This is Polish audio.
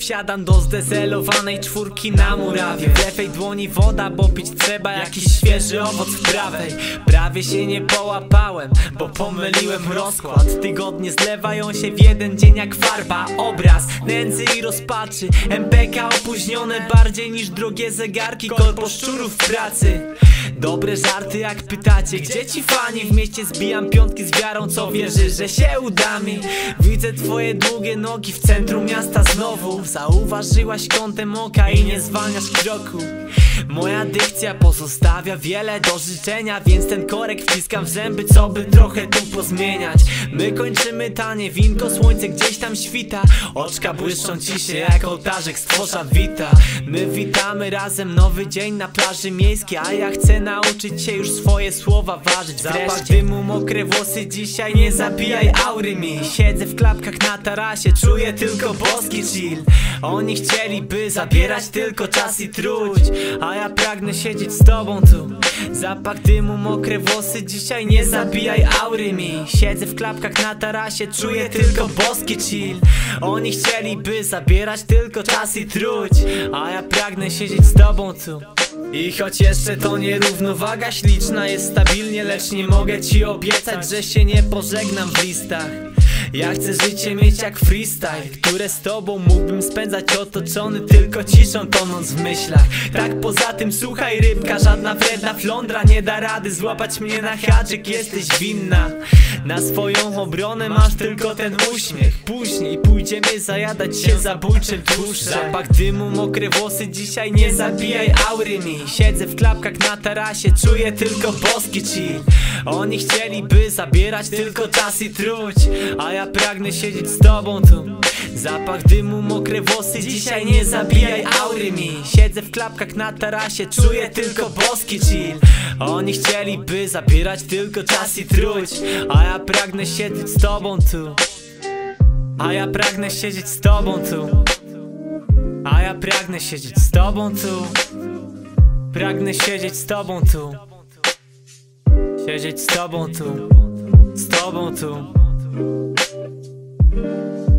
Wsiadam do zdezelowanej czwórki na murawie. W lewej dłoni woda, bo pić trzeba jakiś świeży owoc w prawej. Prawie się nie połapałem, bo pomyliłem rozkład. Tygodnie zlewają się w jeden dzień jak farba. Obraz nędzy i rozpaczy, MPK opóźnione bardziej niż drogie zegarki, korpo szczurów w pracy. Dobre żarty jak pytacie, gdzie ci fani? W mieście zbijam piątki z wiarą, co wierzy, że się uda mi. Widzę twoje długie nogi w centrum miasta znowu. Zauważyłaś kątem oka i nie zwalniasz kroku. Moja dykcja pozostawia wiele do życzenia, więc ten korek wciskam w zęby, co by trochę tu pozmieniać. My kończymy tanie winko, słońce gdzieś tam świta. Oczka błyszczą ci się jak ołtarzek stworza wita. My witamy razem nowy dzień na plaży miejskiej, a ja chcę nauczyć się już swoje słowa ważyć. Zapach dymu, mokre włosy, dzisiaj nie zabijaj aury mi. Siedzę w klapkach na tarasie, czuję tylko boski chill. Oni chcieliby zabierać tylko czas i truć, a ja pragnę siedzieć z tobą tu. Zapach dymu, mokre włosy, dzisiaj nie zabijaj aury mi. Siedzę w klapkach na tarasie, czuję tylko boski chill. Oni chcieliby zabierać tylko czas i truć, a ja pragnę siedzieć z tobą tu. I choć jeszcze to nierównowaga śliczna jest stabilnie, lecz nie mogę ci obiecać, że się nie pożegnam w listach. Ja chcę życie mieć jak freestyle, które z tobą mógłbym spędzać otoczony tylko ciszą, tonąc w myślach. Tak poza tym słuchaj rybka, żadna wredna flądra nie da rady złapać mnie na haczyk, jesteś winna. Na swoją obronę masz tylko ten uśmiech. Później pójdziemy zajadać się zabójczym tłuszczem. Zapach dymu, mokre włosy, dzisiaj nie zabijaj aury mi. Siedzę w klapkach na tarasie, czuję tylko boski chill. Oni chcieliby zabierać tylko czas i truć, a ja pragnę siedzieć z tobą tu. Zapach dymu, mokre włosy, dzisiaj nie zabijaj aury mi. Siedzę w klapkach na tarasie, czuję tylko boski chill. Oni chcieliby zabierać tylko czas i truć, a ja pragnę siedzieć z tobą tu. A ja pragnę siedzieć z tobą tu. A ja pragnę siedzieć z tobą tu. Pragnę siedzieć z tobą tu. Siedzieć z tobą tu. Z tobą tu.